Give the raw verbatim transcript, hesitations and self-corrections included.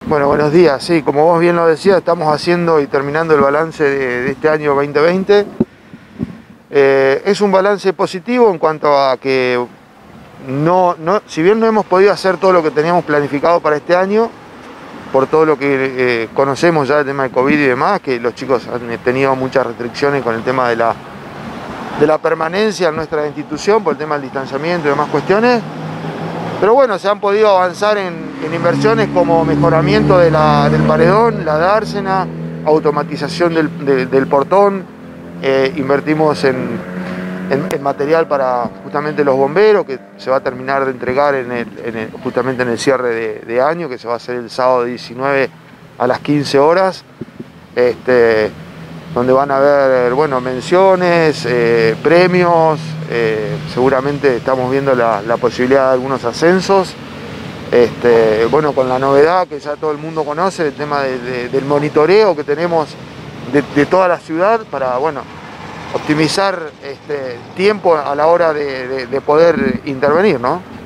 Bueno, buenos días. Sí, como vos bien lo decías, estamos haciendo y terminando el balance de, de este año veinte veinte. Eh, es un balance positivo en cuanto a que, no, no, si bien no hemos podido hacer todo lo que teníamos planificado para este año, por todo lo que eh, conocemos ya del tema de COVID y demás, que los chicos han tenido muchas restricciones con el tema de la, de la permanencia en nuestra institución, por el tema del distanciamiento y demás cuestiones. Pero bueno, se han podido avanzar en, en inversiones como mejoramiento de la, del paredón, la dársena, automatización del, de, del portón, eh, invertimos en, en, en material para justamente los bomberos, que se va a terminar de entregar en el, en el, justamente en el cierre de, de año, que se va a hacer el sábado diecinueve a las quince horas, este, donde van a haber, bueno, menciones, eh, premios, eh, seguramente estamos viendo la, la posibilidad de algunos ascensos, este, bueno, con la novedad que ya todo el mundo conoce, el tema de, de, del monitoreo que tenemos de, de toda la ciudad para, bueno, optimizar este tiempo a la hora de, de, de poder intervenir, ¿no?